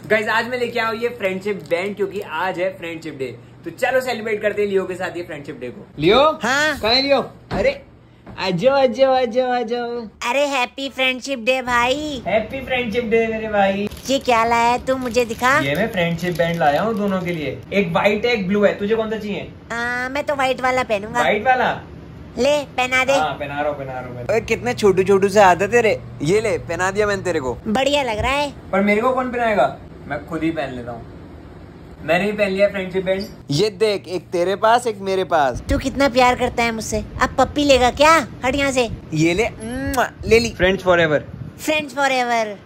Guys आज मैं लेके आया हूँ ये फ्रेंडशिप बैंड क्योंकि आज है फ्रेंडशिप डे। तो चलो सेलिब्रेट करते हैं लियो के साथ ये फ्रेंडशिप डे को। लियो हाँ कहाँ है लियो? अरे आजो। अरे हैप्पी फ्रेंडशिप डे भाई। हैप्पी फ्रेंडशिप डे मेरे भाई। ये क्या लाया है तू, मुझे दिखा। ये मैं फ्रेंडशिप बैंड लाया हूँ दोनों के लिए, एक व्हाइट है एक ब्लू है। तुझे कौन सा चाहिए? मैं तो व्हाइट वाला पहनूंगा। व्हाइट वाला ले पहना दे। हाँ पहना रहा हूँ। कितने छोटू से आते तेरे। ये ले पहना दिया मैंने तेरे को। बढ़िया लग रहा है। पर मेरे को कौन पहनाएगा? मैं खुद ही पहन लेता हूँ। मैंने ही पहन लिया फ्रेंडशिप बैंड। ये देख, एक तेरे पास एक मेरे पास। तू कितना प्यार करता है मुझसे, अब पप्पी लेगा क्या? हट यहाँ से। ये ले ली। Friends forever. Friends for ever.